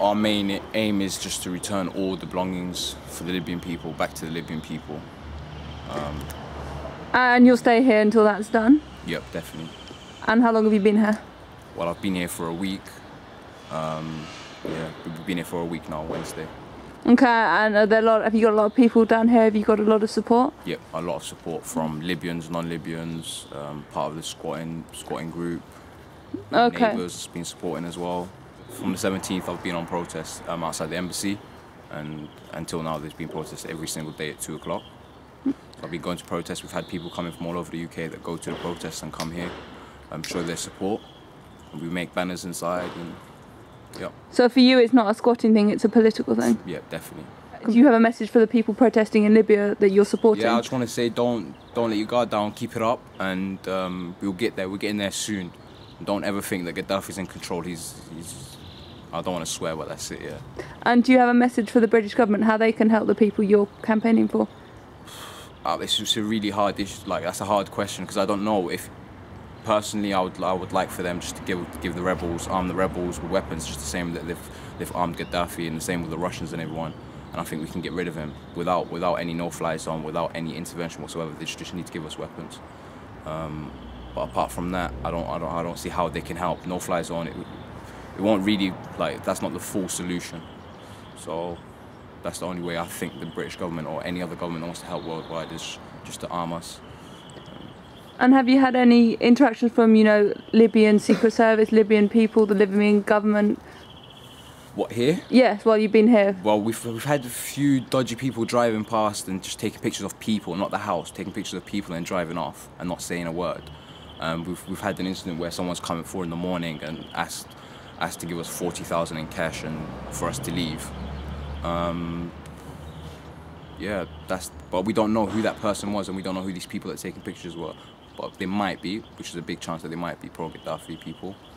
our main aim is just to return all the belongings for the Libyan people back to the Libyan people. And you'll stay here until that's done? Yep, definitely. And how long have you been here? Well, I've been here for a week. Yeah, we've been here for a week now, Wednesday. Okay, and are there have you got a lot of people down here? Have you got a lot of support? Yep, a lot of support from Libyans, non-Libyans, part of the squatting group. Okay. Neighbours been supporting as well. From the 17th, I've been on protest outside the embassy, and until now, there's been protests every single day at 2 o'clock. So I've been going to protests. We've had people coming from all over the UK that go to the protests and come here, show their support. And we make banners inside, and yeah. So for you, it's not a squatting thing; it's a political thing. Yeah, definitely. Do you have a message for the people protesting in Libya that you're supporting? Yeah, I just want to say, don't let your guard down. Keep it up, and we'll get there. We're getting there soon. Don't ever think that Gaddafi's in control. He's I don't want to swear, but that's it, yeah. And do you have a message for the British government, how they can help the people you're campaigning for? It's just a really hard issue. Like, that's a hard question, because I don't know if, personally, I would like for them just to give the rebels, arm the rebels with weapons, just the same that they've armed Gaddafi, and the same with the Russians and everyone. And I think we can get rid of him without any no-fly zone, without any intervention whatsoever. They just need to give us weapons. But apart from that, I don't see how they can help. No-fly zone, it won't really, like, that's not the full solution. So that's the only way I think the British government or any other government wants to help worldwide, is just to arm us. And have you had any interactions from, you know, Libyan Secret Service, Libyan people, the Libyan government? What, here? Yes, while you've been here. Well, we've had a few dodgy people driving past and just taking pictures of people, not the house, taking pictures of people and driving off and not saying a word. We've had an incident where someone's come at 4 in the morning and asked to give us 40,000 in cash and for us to leave. Yeah, but we don't know who that person was, and we don't know who these people that are taking pictures were. But they might be, which is a big chance that they might be pro-Gaddafi people.